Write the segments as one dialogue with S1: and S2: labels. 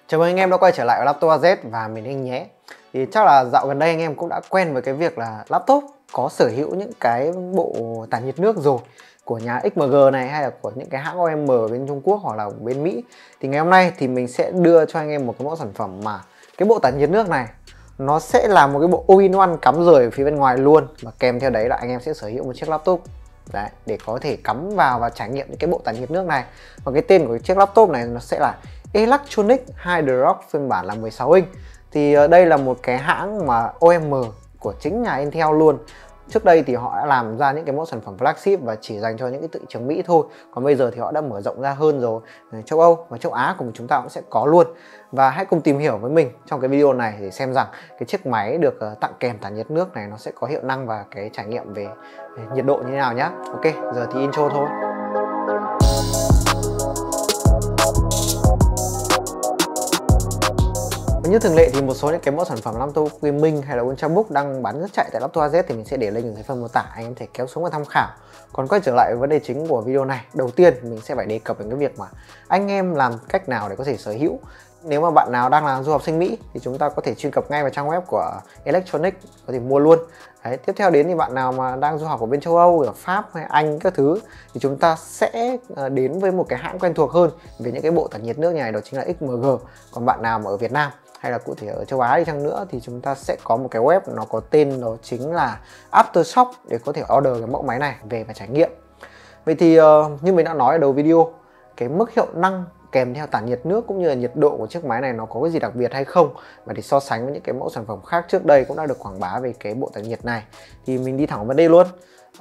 S1: Chào mừng anh em đã quay trở lại với Laptop AZ và mình anh nhé. Thì chắc là dạo gần đây anh em cũng đã quen với cái việc là laptop có sở hữu những cái bộ tản nhiệt nước rồi, của nhà XMG này hay là của những cái hãng OEM bên Trung Quốc hoặc là bên Mỹ. Thì ngày hôm nay thì mình sẽ đưa cho anh em một cái mẫu sản phẩm mà cái bộ tản nhiệt nước này nó sẽ là một cái bộ all-in-one cắm rời ở phía bên ngoài luôn, và kèm theo đấy là anh em sẽ sở hữu một chiếc laptop đấy, để có thể cắm vào và trải nghiệm những cái bộ tản nhiệt nước này. Và cái tên của chiếc laptop này nó sẽ là Electronic Hydrox phiên bản là 16 inch. Thì đây là một cái hãng mà OEM của chính nhà Intel luôn. Trước đây thì họ đã làm ra những cái mẫu sản phẩm flagship và chỉ dành cho những cái thị trường Mỹ thôi. Còn bây giờ thì họ đã mở rộng ra hơn rồi. Châu Âu và châu Á của chúng ta cũng sẽ có luôn. Và hãy cùng tìm hiểu với mình trong cái video này để xem rằng cái chiếc máy được tặng kèm tản nhiệt nước này nó sẽ có hiệu năng và cái trải nghiệm về nhiệt độ như thế nào nhá. Ok, giờ thì intro thôi. Như thường lệ thì một số những cái mẫu sản phẩm laptop gaming hay là Ultrabook đang bán rất chạy tại Laptop AZ thì mình sẽ để link ở dưới phần mô tả, anh em thể kéo xuống và tham khảo. Còn quay trở lại với vấn đề chính của video này, đầu tiên mình sẽ phải đề cập đến cái việc mà anh em làm cách nào để có thể sở hữu. Nếu mà bạn nào đang là du học sinh Mỹ thì chúng ta có thể truy cập ngay vào trang web của Electronic, có thể mua luôn. Đấy, tiếp theo đến thì bạn nào mà đang du học ở bên châu Âu, ở Pháp hay Anh các thứ thì chúng ta sẽ đến với một cái hãng quen thuộc hơn về những cái bộ tản nhiệt nước này, đó chính là XMG. Còn bạn nào mà ở Việt Nam hay là cụ thể ở châu Á đi chăng nữa thì chúng ta sẽ có một cái web nó có tên đó chính là Aftershock để có thể order cái mẫu máy này về và trải nghiệm. Vậy thì như mình đã nói ở đầu video, cái mức hiệu năng kèm theo tản nhiệt nước cũng như là nhiệt độ của chiếc máy này nó có cái gì đặc biệt hay không, và để so sánh với những cái mẫu sản phẩm khác trước đây cũng đã được quảng bá về cái bộ tản nhiệt này thì mình đi thẳng vào vấn đề luôn.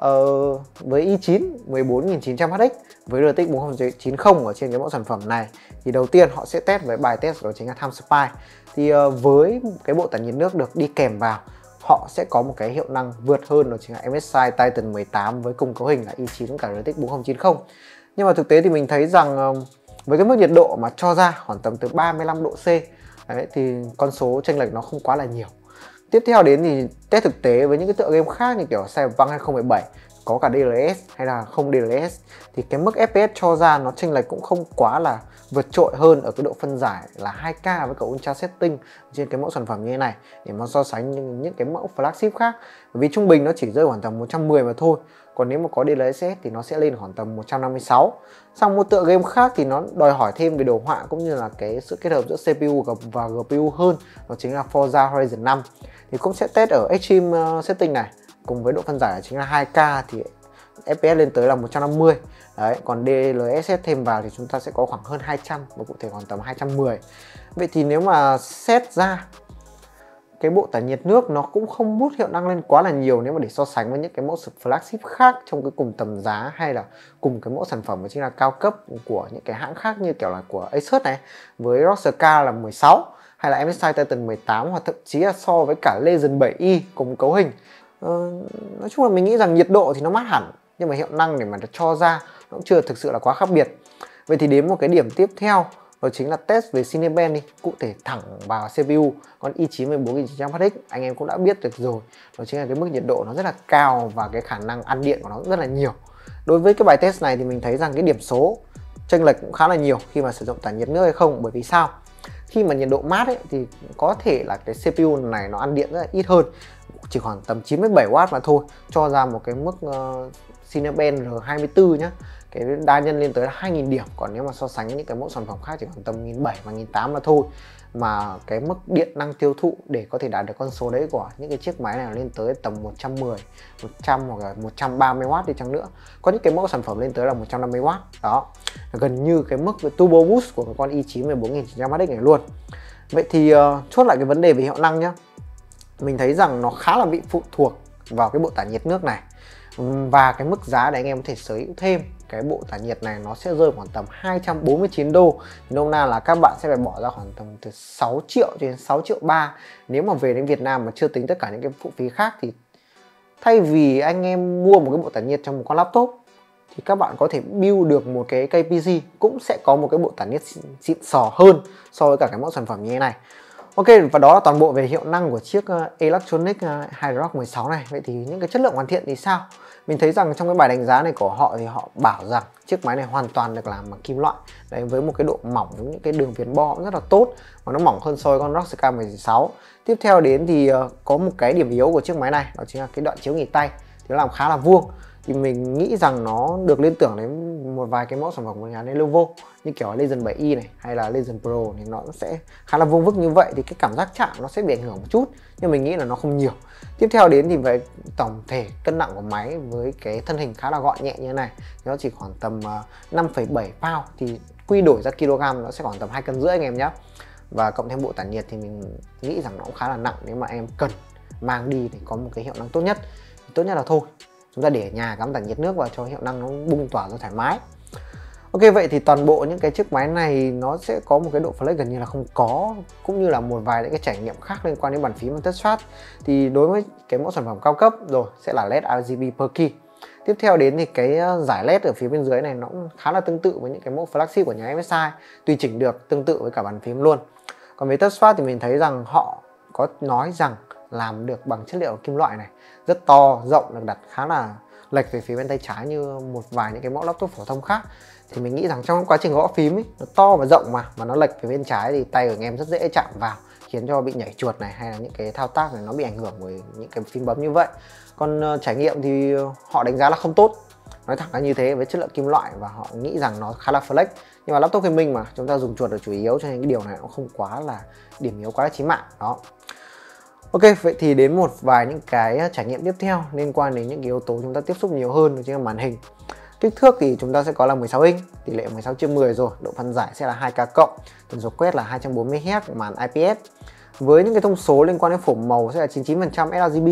S1: Với i9 14900HX với RTX 4090 ở trên cái mẫu sản phẩm này thì đầu tiên họ sẽ test với bài test đó chính là Time Spy. Thì với cái bộ tản nhiệt nước được đi kèm vào, họ sẽ có một cái hiệu năng vượt hơn, đó chính là MSI Titan 18 với cùng cấu hình là i9 cả RTX 4090. Nhưng mà thực tế thì mình thấy rằng với cái mức nhiệt độ mà cho ra khoảng tầm từ 35 độ C đấy, thì con số chênh lệch nó không quá là nhiều. Tiếp theo đến thì test thực tế với những cái tựa game khác như kiểu Cyberpunk 2077 có cả DLSS hay là không DLSS thì cái mức FPS cho ra nó chênh lệch cũng không quá là vượt trội hơn ở cái độ phân giải là 2K với cả Ultra Setting trên cái mẫu sản phẩm như thế này để mà so sánh những cái mẫu flagship khác. Bởi vì trung bình nó chỉ rơi khoảng tầm 110 mà thôi. Còn nếu mà có DLSS thì nó sẽ lên khoảng tầm 156. Sang một tựa game khác thì nó đòi hỏi thêm về đồ họa cũng như là cái sự kết hợp giữa CPU và GPU hơn, đó chính là Forza Horizon 5. Thì cũng sẽ test ở Extreme Setting này cùng với độ phân giải chính là 2K thì FPS lên tới là 150. Đấy, còn DLSS thêm vào thì chúng ta sẽ có khoảng hơn 200 và cụ thể khoảng tầm 210. Vậy thì nếu mà xét ra cái bộ tản nhiệt nước nó cũng không boost hiệu năng lên quá là nhiều nếu mà để so sánh với những cái mẫu flagship khác trong cái cùng tầm giá hay là cùng cái mẫu sản phẩm chính là cao cấp của những cái hãng khác như kiểu là của Asus này với ROG K là 16 hay là MSI Titan 18 hoặc thậm chí là so với cả Legion 7i cùng cấu hình. Nói chung là mình nghĩ rằng nhiệt độ thì nó mát hẳn nhưng mà hiệu năng để mà cho ra nó cũng chưa thực sự là quá khác biệt. Vậy thì đến một cái điểm tiếp theo đó chính là test về Cinebench đi, cụ thể thẳng vào CPU. Con i9 14900HX anh em cũng đã biết được rồi, đó chính là cái mức nhiệt độ nó rất là cao và cái khả năng ăn điện của nó rất là nhiều. Đối với cái bài test này thì mình thấy rằng cái điểm số chênh lệch cũng khá là nhiều khi mà sử dụng tản nhiệt nước hay không. Bởi vì sao? Khi mà nhiệt độ mát ấy, thì có thể là cái CPU này nó ăn điện rất là ít hơn, chỉ khoảng tầm 97W mà thôi, cho ra một cái mức Cinebench R24 nhá, cái đa nhân lên tới là 2000 điểm. Còn nếu mà so sánh với những cái mẫu sản phẩm khác chỉ khoảng tầm 1700 và 1800 mà thôi, mà cái mức điện năng tiêu thụ để có thể đạt được con số đấy của những cái chiếc máy này lên tới tầm 110, 100 hoặc là 130W đi chăng nữa. Có những cái mẫu sản phẩm lên tới là 150W. Đó, gần như cái mức turbo boost của con i9 14900HX này luôn. Vậy thì chốt lại cái vấn đề về hiệu năng nhá. Mình thấy rằng nó khá là bị phụ thuộc vào cái bộ tản nhiệt nước này. Và cái mức giá để anh em có thể sở hữu thêm cái bộ tản nhiệt này nó sẽ rơi khoảng tầm 249 đô. Thì nôm na là các bạn sẽ phải bỏ ra khoảng tầm từ 6 triệu đến 6 triệu 3. Nếu mà về đến Việt Nam mà chưa tính tất cả những cái phụ phí khác thì thay vì anh em mua một cái bộ tản nhiệt trong một con laptop thì các bạn có thể build được một cái cây PC cũng sẽ có một cái bộ tản nhiệt xịn sò hơn so với cả cái mẫu sản phẩm như thế này. Ok, và đó là toàn bộ về hiệu năng của chiếc Electronic HyROX 16 này. Vậy thì những cái chất lượng hoàn thiện thì sao? Mình thấy rằng trong cái bài đánh giá này của họ thì họ bảo rằng chiếc máy này hoàn toàn được làm bằng kim loại. Đấy, với một cái độ mỏng, với những cái đường viền bo rất là tốt, và nó mỏng hơn so với con ROG Sky 16. Tiếp theo đến thì có một cái điểm yếu của chiếc máy này, đó chính là cái đoạn chiếu nghỉ tay thì nó làm khá là vuông. Thì mình nghĩ rằng nó được liên tưởng đến một vài cái mẫu sản phẩm của nhà Lenovo như kiểu Legion 7i này hay là Legion Pro, thì nó sẽ khá là vuông vức như vậy, thì cái cảm giác chạm nó sẽ bị ảnh hưởng một chút, nhưng mình nghĩ là nó không nhiều. Tiếp theo đến thì về tổng thể cân nặng của máy với cái thân hình khá là gọn nhẹ như thế này, nó chỉ khoảng tầm 5,7 pound, thì quy đổi ra kg nó sẽ khoảng tầm 2,5 cân anh em nhé. Và cộng thêm bộ tản nhiệt thì mình nghĩ rằng nó cũng khá là nặng, nếu mà em cần mang đi thì có một cái hiệu năng tốt nhất là thôi chúng ta để ở nhà cắm tản nhiệt nước vào cho hiệu năng nó bung tỏa ra thoải mái. Ok, vậy thì toàn bộ những cái chiếc máy này nó sẽ có một cái độ flex gần như là không có, cũng như là một vài những cái trải nghiệm khác liên quan đến bàn phím và touchpad. Thì đối với cái mẫu sản phẩm cao cấp rồi sẽ là LED RGB per key. Tiếp theo đến thì cái giải LED ở phía bên dưới này nó cũng khá là tương tự với những cái mẫu flagship của nhà MSI, tùy chỉnh được tương tự với cả bàn phím luôn. Còn về touchpad thì mình thấy rằng họ có nói rằng làm được bằng chất liệu kim loại này, rất to, rộng, được đặt khá là lệch về phía bên tay trái như một vài những cái mẫu laptop phổ thông khác. Thì mình nghĩ rằng trong quá trình gõ phím ấy, nó to và rộng mà nó lệch về bên trái thì tay của anh em rất dễ chạm vào, khiến cho bị nhảy chuột này hay là những cái thao tác này nó bị ảnh hưởng bởi những cái phím bấm như vậy. Còn trải nghiệm thì họ đánh giá là không tốt, nói thẳng là như thế, với chất lượng kim loại, và họ nghĩ rằng nó khá là flex. Nhưng mà laptop gaming mà chúng ta dùng chuột là chủ yếu, cho nên cái điều này cũng không quá là điểm yếu quá là chí mạng đó. Ok, vậy thì đến một vài những cái trải nghiệm tiếp theo liên quan đến những cái yếu tố chúng ta tiếp xúc nhiều hơn, đó chính là màn hình. Kích thước thì chúng ta sẽ có là 16 inch, tỷ lệ 16/10 rồi, độ phân giải sẽ là 2K cộng, tần số quét là 240Hz, màn IPS. Với những cái thông số liên quan đến phổ màu sẽ là 99% sRGB,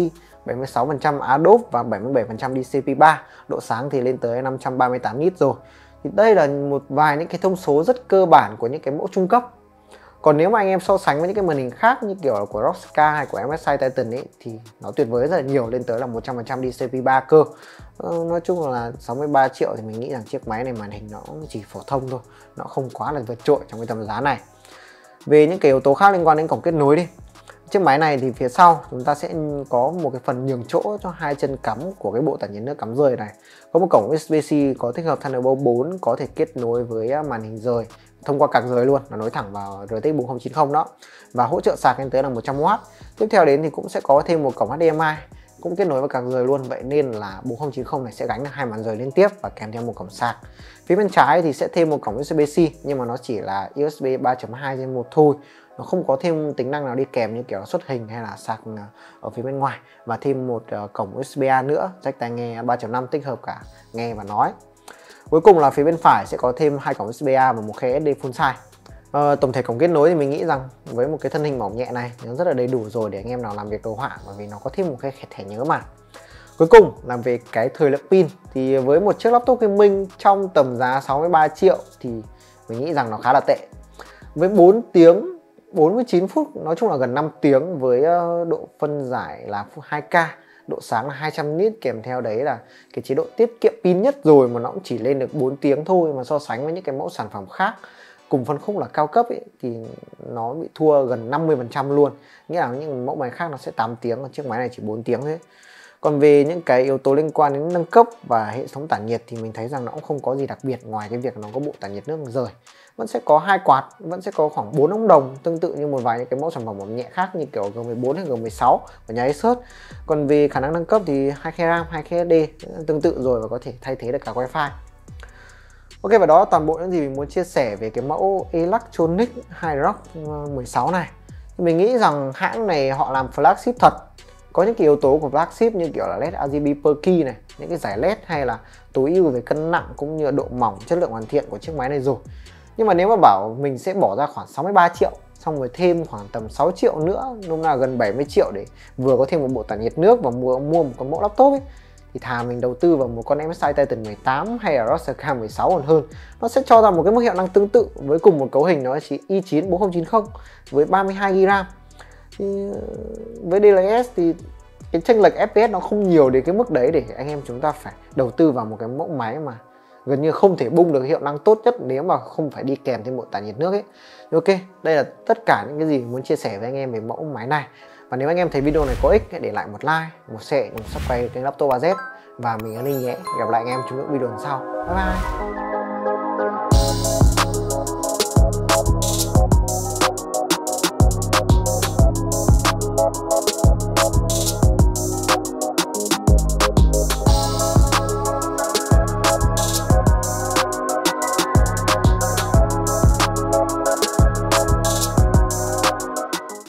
S1: 76% Adobe và 77% DCP3. Độ sáng thì lên tới 538 nit rồi. Thì đây là một vài những cái thông số rất cơ bản của những cái mẫu trung cấp. Còn nếu mà anh em so sánh với những cái màn hình khác như kiểu là của ROG Sky hay của MSI Titan ấy, thì nó tuyệt vời rất là nhiều, lên tới là 100% DCP3 cơ. Nói chung là 63 triệu thì mình nghĩ rằng chiếc máy này màn hình nó chỉ phổ thông thôi, nó không quá là vượt trội trong cái tầm giá này. Về những cái yếu tố khác liên quan đến cổng kết nối đi, chiếc máy này thì phía sau chúng ta sẽ có một cái phần nhường chỗ cho hai chân cắm của cái bộ tản nhiệt nước cắm rời này. Có một cổng USB-C có tích hợp Thunderbolt 4, có thể kết nối với màn hình rời thông qua card rời luôn, là nối thẳng vào RTX 4090 đó, và hỗ trợ sạc lên tới là 100W. Tiếp theo đến thì cũng sẽ có thêm một cổng HDMI cũng kết nối với card rời luôn, vậy nên là 4090 này sẽ gánh được hai màn rời liên tiếp và kèm theo một cổng sạc. Phía bên trái thì sẽ thêm một cổng USB-C, nhưng mà nó chỉ là USB 3.2/1 thôi, nó không có thêm tính năng nào đi kèm như kiểu xuất hình hay là sạc ở phía bên ngoài, và thêm một cổng USB-A nữa, jack tai nghe 3.5 tích hợp cả nghe và nói. Cuối cùng là phía bên phải sẽ có thêm hai cổng USB-A và một khe SD full size. Tổng thể cổng kết nối thì mình nghĩ rằng với một cái thân hình mỏng nhẹ này nó rất là đầy đủ rồi để anh em nào làm việc đồ họa, bởi vì nó có thêm một cái thẻ nhớ mà. Cuối cùng là về cái thời lượng pin, thì với một chiếc laptop gaming trong tầm giá 63 triệu thì mình nghĩ rằng nó khá là tệ. Với 4 tiếng 49 phút, nói chung là gần 5 tiếng, với độ phân giải là 2K, độ sáng là 200 nit, kèm theo đấy là cái chế độ tiết kiệm pin nhất rồi, mà nó cũng chỉ lên được 4 tiếng thôi, mà so sánh với những cái mẫu sản phẩm khác cùng phân khúc là cao cấp ấy, thì nó bị thua gần 50% luôn. Nghĩa là những mẫu máy khác nó sẽ 8 tiếng, còn chiếc máy này chỉ 4 tiếng thôi. Còn về những cái yếu tố liên quan đến nâng cấp và hệ thống tản nhiệt thì mình thấy rằng nó cũng không có gì đặc biệt, ngoài cái việc nó có bộ tản nhiệt nước rời, vẫn sẽ có hai quạt, vẫn sẽ có khoảng 4 ống đồng, tương tự như một vài những cái mẫu sản phẩm mỏng nhẹ khác như kiểu G14 hay G16 của nhà Asus. Còn về khả năng nâng cấp thì 2 khe RAM, 2 khe SD tương tự rồi, và có thể thay thế được cả Wi-Fi. Ok, và đó là toàn bộ những gì mình muốn chia sẻ về cái mẫu Electronic HyROX 16 này. Mình nghĩ rằng hãng này họ làm flagship thật, có những cái yếu tố của flagship như kiểu là LED RGB per key này, những cái giải LED, hay là tối ưu về cân nặng cũng như là độ mỏng, chất lượng hoàn thiện của chiếc máy này rồi. Nhưng mà nếu mà bảo mình sẽ bỏ ra khoảng 63 triệu xong rồi thêm khoảng tầm 6 triệu nữa, đúng là gần 70 triệu để vừa có thêm một bộ tản nhiệt nước và mua một con mẫu laptop ấy, thì thà mình đầu tư vào một con MSI Titan 18 hay là ROG Sky 16 còn hơn. Nó sẽ cho ra một cái mức hiệu năng tương tự với cùng một cấu hình, nó chỉ i9 4090 với 32GB RAM. Thì với DLSS thì cái chênh lệch FPS nó không nhiều đến cái mức đấy để anh em chúng ta phải đầu tư vào một cái mẫu máy mà gần như không thể bung được hiệu năng tốt nhất nếu mà không phải đi kèm thêm một tản nhiệt nước ấy. Ok, đây là tất cả những cái gì muốn chia sẻ với anh em về mẫu máy này. Và nếu anh em thấy video này có ích, hãy để lại một like, một share, một subscribe kênh Laptop AZ và mình là Ninh nhé. Gặp lại anh em trong những video lần sau. Bye bye.